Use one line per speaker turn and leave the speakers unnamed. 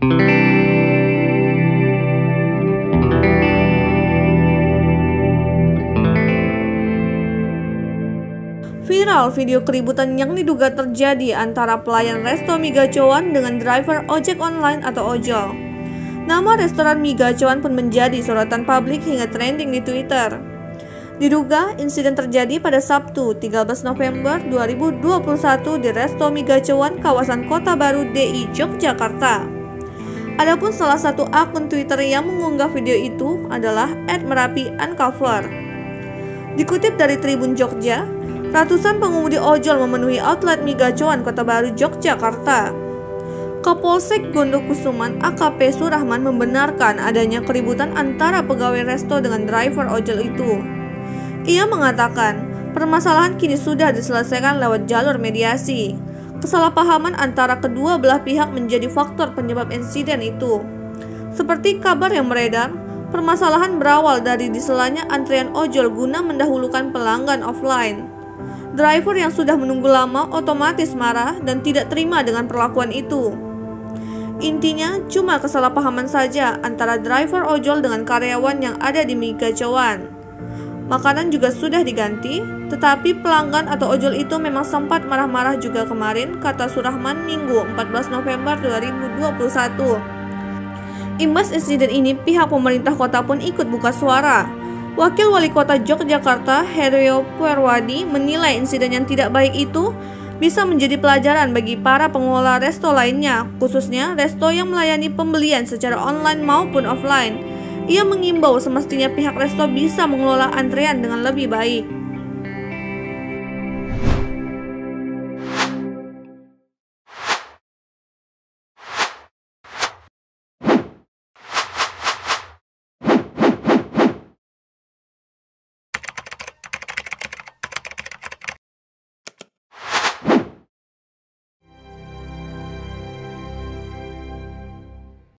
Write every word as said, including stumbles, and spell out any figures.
Viral video keributan yang diduga terjadi antara pelayan resto mie gacoan dengan driver ojek online atau ojol. Nama restoran mie gacoan pun menjadi sorotan publik hingga trending di Twitter. Diduga insiden terjadi pada Sabtu tiga belas November dua ribu dua puluh satu di resto mie gacoan kawasan Kota Baru D I Yogyakarta. Adapun salah satu akun Twitter yang mengunggah video itu adalah et merapi uncover. Dikutip dari Tribun Jogja, ratusan pengemudi ojol memenuhi outlet mie gacoan Kota Baru, Yogyakarta. Kapolsek Gondokusuman A K P Surahman membenarkan adanya keributan antara pegawai resto dengan driver ojol itu. Ia mengatakan, permasalahan kini sudah diselesaikan lewat jalur mediasi. Kesalahpahaman antara kedua belah pihak menjadi faktor penyebab insiden itu. Seperti kabar yang beredar, permasalahan berawal dari diselanya antrian ojol guna mendahulukan pelanggan offline. Driver yang sudah menunggu lama otomatis marah dan tidak terima dengan perlakuan itu. Intinya cuma kesalahpahaman saja antara driver ojol dengan karyawan yang ada di mie gacoan. Makanan juga sudah diganti, tetapi pelanggan atau ojol itu memang sempat marah-marah juga kemarin, kata Surahman Minggu empat belas November dua ribu dua puluh satu. Imbas insiden ini, pihak pemerintah kota pun ikut buka suara. Wakil Wali Kota Yogyakarta, Herio Purwadi, menilai insiden yang tidak baik itu bisa menjadi pelajaran bagi para pengelola resto lainnya, khususnya resto yang melayani pembelian secara online maupun offline. Ia mengimbau semestinya pihak resto bisa mengelola antrean dengan lebih baik.